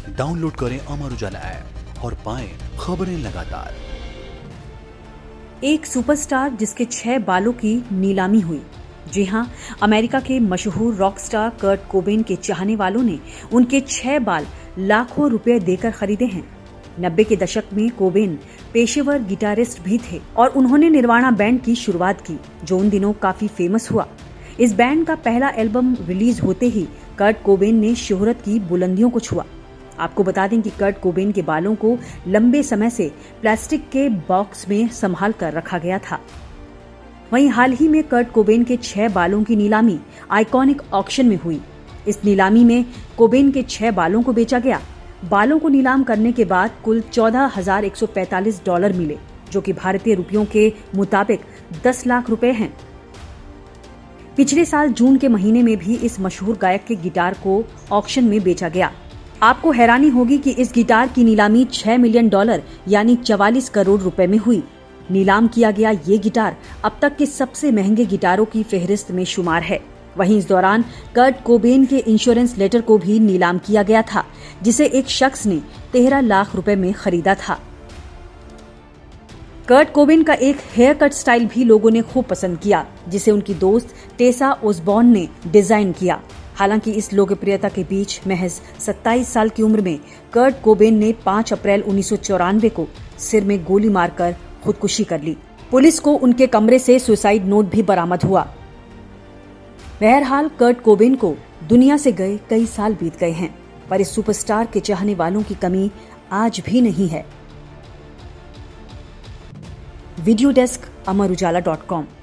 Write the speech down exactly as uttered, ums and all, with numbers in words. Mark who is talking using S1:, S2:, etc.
S1: Download करें Amar Ujala app और पाएं खबरें लगातार।
S2: एक सुपरस्टार जिसके छह बालों की नीलामी हुई। जी हां, अमेरिका के मशहूर रॉक स्टार कर्ट कोबेन के चाहने वालों ने उनके छह बाल लाखों रुपए देकर खरीदे हैं। नब्बे के दशक में कोबेन पेशेवर गिटारिस्ट भी थे और उन्होंने निर्वाणा बैंड की शुरुआत की, जो उन दिनों काफी फेमस हुआ। इस बैंड का पहला एल्बम रिलीज होते ही कर्ट कोबेन ने शोहरत की बुलंदियों को छुआ। आपको बता दें कि कर्ट कोबेन के बालों को लंबे समय से प्लास्टिक के बॉक्स में संभाल कर रखा गया था। वहीं हाल ही में कर्ट कोबेन के छह बालों की नीलामी आइकॉनिक ऑक्शन में हुई। इस नीलामी में कोबेन के छह बालों को बेचा गया। बालों को नीलाम करने के बाद कुल चौदह हजार एक सौ पैंतालीस डॉलर मिले, जो कि भारतीय रुपयों के मुताबिक दस लाख रुपए हैं। पिछले साल जून के महीने में भी इस मशहूर गायक के गिटार को ऑक्शन में बेचा गया। आपको हैरानी होगी कि इस गिटार की नीलामी छह मिलियन डॉलर यानी चवालीस करोड़ रुपए में हुई। नीलाम किया गया ये गिटार अब तक के सबसे महंगे गिटारों की फहरिस्त में शुमार है। वहीं इस दौरान कर्ट कोबेन के इंश्योरेंस लेटर को भी नीलाम किया गया था, जिसे एक शख्स ने तेरह लाख रुपए में खरीदा था। कर्ट कोबेन का एक हेयर कट स्टाइल भी लोगों ने खूब पसंद किया, जिसे उनकी दोस्त टेसा ओसबॉर्न ने डिजाइन किया। हालांकि इस लोकप्रियता के बीच महज सत्ताईस साल की उम्र में कर्ट कोबेन ने पाँच अप्रैल उन्नीस सौ चौरानवे को सिर में गोली मारकर खुदकुशी कर ली। पुलिस को उनके कमरे से सुसाइड नोट भी बरामद हुआ। बहरहाल कर्ट कोबेन को दुनिया से गए कई साल बीत गए हैं, पर इस सुपरस्टार के चाहने वालों की कमी आज भी नहीं है। Video desk Amar Ujala dot com.